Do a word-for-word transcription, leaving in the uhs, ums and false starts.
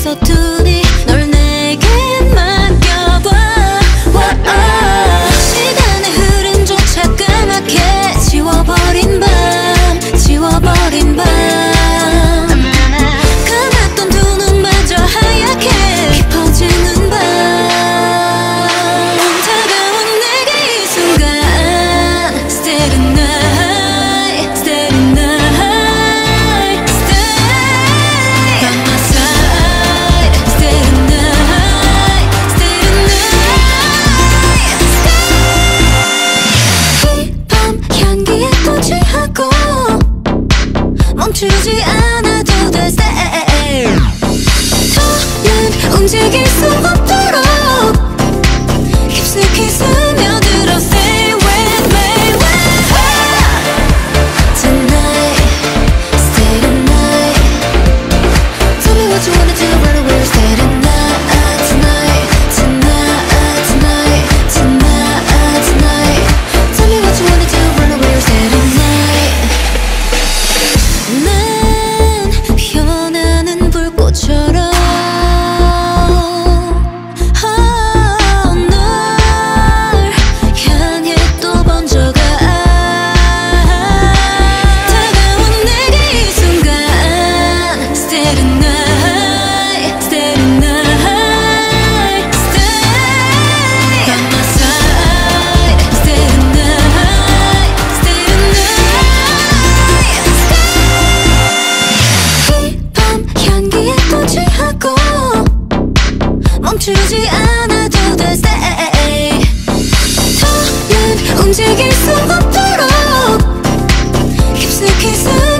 서투니 널 내게 맡겨봐. 시간의 흐름조차 까맣게 지워버린 밤, 지워버린 밤. 감았던 두 눈마저 하얗게 깊어지는 밤. 다가온 내게 이 순간 Steady night, steady night, stay by my side. Steady night, steady night, stay. 이 밤 향기에 또 취하고 멈추지 않아도 돼. Stay. 더는 움직일 수 없도록 깊숙이 스며들어. Stay with me. Tonight, stay tonight. Tell me what you wanna do, run away or stay tonight. Tonight, tonight, tonight, tonight, tonight. Tell me what you wanna do, run away or stay tonight. 난 변하는 불꽃처럼 널 향해 또 번져가. 다가온 내게 이 순간 Steady night, steady night, stay by my side. Steady night, steady night, stay. 이 밤 향기에 또 취하고 멈추지 않아도 돼. Stay. 더는 움직일 수 없도록 깊숙이 스며